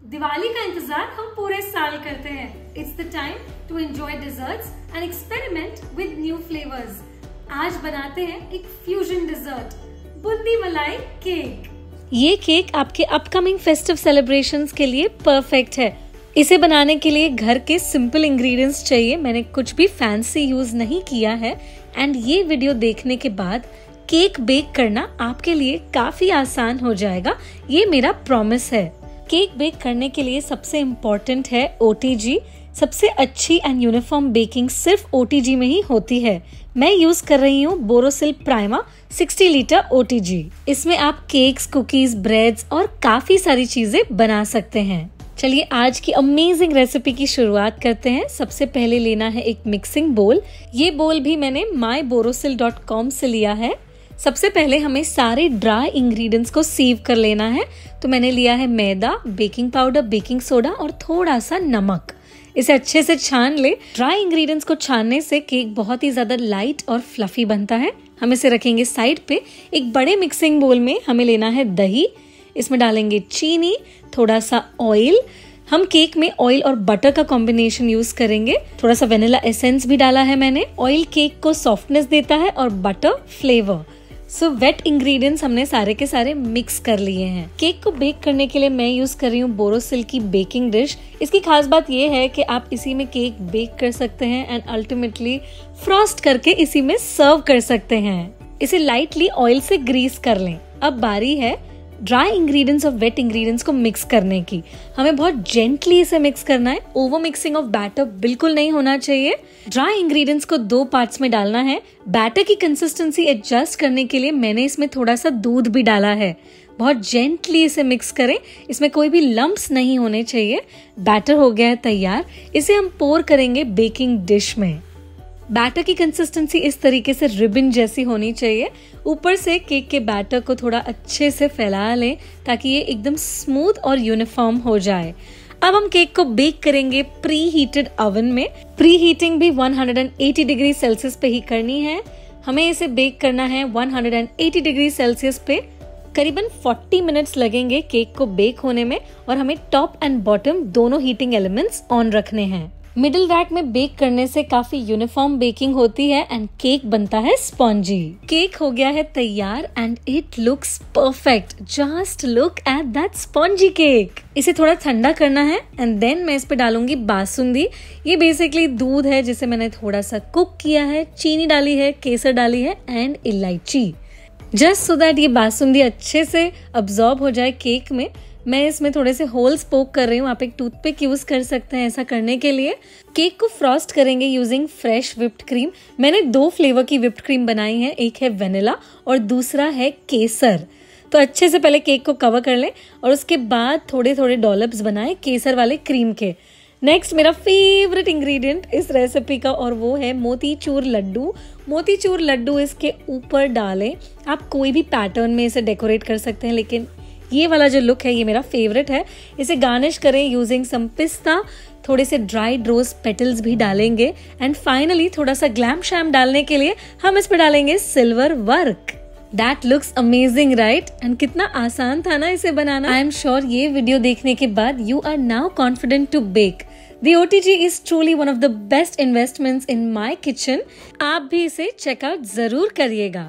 दिवाली का इंतजार हम पूरे साल करते हैं। It's the time to enjoy desserts and experiment with new flavours. आज बनाते हैं एक फ्यूजन डिजर्ट, बूंदी मलाई केक। ये केक आपके अपकमिंग फेस्टिव सेलिब्रेशंस के लिए परफेक्ट है। इसे बनाने के लिए घर के सिंपल इंग्रेडिएंट्स चाहिए। मैंने कुछ भी फैंसी यूज नहीं किया है एंड ये वीडियो देखने के बाद केक बेक करना आपके लिए काफी आसान हो जाएगा, ये मेरा प्रॉमिस है। केक बेक करने के लिए सबसे इम्पोर्टेंट है OTG। सबसे अच्छी एंड यूनिफॉर्म बेकिंग सिर्फ OTG में ही होती है। मैं यूज कर रही हूँ बोरोसिल प्राइमा 60 लीटर OTG। इसमें आप केक्स, कुकीज, ब्रेड्स और काफी सारी चीजें बना सकते हैं। चलिए आज की अमेजिंग रेसिपी की शुरुआत करते हैं। सबसे पहले लेना है एक मिक्सिंग बोल। ये बोल भी मैंने myborosil.com से लिया है। सबसे पहले हमें सारे ड्राई इंग्रेडिएंट्स को सीव कर लेना है। तो मैंने लिया है मैदा, बेकिंग पाउडर, बेकिंग सोडा और थोड़ा सा नमक। इसे अच्छे से छान ले। ड्राई इंग्रेडिएंट्स को छानने से केक बहुत ही ज्यादा लाइट और फ्लफी बनता है। हम इसे रखेंगे साइड पे। एक बड़े मिक्सिंग बोल में हमें लेना है दही। इसमें डालेंगे चीनी, थोड़ा सा ऑयल। हम केक में ऑयल और बटर का कॉम्बिनेशन यूज करेंगे। थोड़ा सा वेनिला एसेंस भी डाला है मैंने। ऑयल केक को सॉफ्टनेस देता है और butter flavour. So wet ingredients हमने सारे के सारे मिक्स कर लिए हैं। केक को बेक करने के लिए मैं यूज कर रही हूँ बोरोसिल की बेकिंग डिश। इसकी खास बात ये है कि आप इसी में केक बेक कर सकते हैं एंड अल्टीमेटली फ्रॉस्ट करके इसी में सर्व कर सकते हैं। इसे लाइटली ऑयल से ग्रीस कर लें। अब बारी है ड्राई इंग्रेडिएंट्स और वेट इंग्रेडिएंट्स को मिक्स करने की। हमें बहुत जेंटली इसे मिक्स करना है। ओवर मिक्सिंग ऑफ बैटर बिल्कुल नहीं होना चाहिए। ड्राई इंग्रेडिएंट्स को 2 पार्ट्स में डालना है। बैटर की कंसिस्टेंसी एडजस्ट करने के लिए मैंने इसमें थोड़ा सा दूध भी डाला है। बहुत जेंटली इसे मिक्स करें। इसमें कोई भी लम्प्स नहीं होने चाहिए। बैटर हो गया है तैयार। इसे हम पोर करेंगे बेकिंग डिश में। बैटर की कंसिस्टेंसी इस तरीके से रिबन जैसी होनी चाहिए। ऊपर से केक के बैटर को थोड़ा अच्छे से फैला लें ताकि ये एकदम स्मूथ और यूनिफॉर्म हो जाए। अब हम केक को बेक करेंगे प्री हीटेड ओवन में। प्री हीटिंग भी 180 डिग्री सेल्सियस पे ही करनी है। हमें इसे बेक करना है 180 डिग्री सेल्सियस पे। करीबन 40 मिनट्स लगेंगे केक को बेक होने में और हमें टॉप एंड बॉटम दोनों हीटिंग एलिमेंट्स ऑन रखने हैं। मिडिल रैक में बेक करने से काफी यूनिफॉर्म बेकिंग होती है एंड केक बनता है स्पॉन्जी। केक हो गया है तैयार and it looks perfect. Just look at that spongy cake. इसे थोड़ा ठंडा करना है एंड देन मैं इस पे डालूंगी बासुंदी। ये बेसिकली दूध है जिसे मैंने थोड़ा सा कुक किया है। चीनी डाली है, केसर डाली है एंड इलायची, जस्ट सो दैट ये बासुंदी अच्छे से अब्सॉर्ब हो जाए केक में। मैं इसमें थोड़े से होल्स पोक कर रही हूँ। आप एक टूथपिक यूज कर सकते हैं ऐसा करने के लिए। केक को फ्रॉस्ट करेंगे यूजिंग फ्रेश व्हिप्ड क्रीम। मैंने 2 फ्लेवर की व्हिप्ड क्रीम बनाई है। एक है वेनिला और दूसरा है केसर। तो अच्छे से पहले केक को कवर कर लें और उसके बाद थोड़े थोड़े डॉलप्स बनाएं केसर वाले क्रीम के। नेक्स्ट मेरा फेवरेट इंग्रेडिएंट इस रेसिपी का और वो है मोतीचूर लड्डू। मोतीचूर लड्डू इसके ऊपर डालें। आप कोई भी पैटर्न में इसे डेकोरेट कर सकते हैं, लेकिन ये वाला जो लुक है ये मेरा फेवरेट है। इसे गार्निश करें यूजिंग सम पिस्ता। थोड़े से ड्राइड रोज पेटल्स भी डालेंगे एंड फाइनली थोड़ा सा ग्लैम शैम डालने के लिए हम इस पे डालेंगे सिल्वर वर्क। That looks amazing right? And कितना आसान था ना इसे बनाना। आई एम श्योर ये वीडियो देखने के बाद you are now confident to bake. The OTG is truly one of the best investments in my kitchen. आप भी इसे चेकआउट जरूर करिएगा।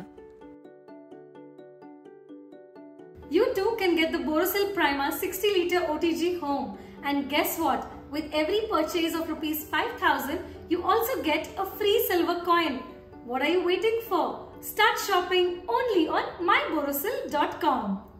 You too can get the Borosil Prima 60 liter OTG home. And guess what? With every purchase of ₹5,000, you also get a free silver coin. What are you waiting for? Start shopping only on myborosil.com.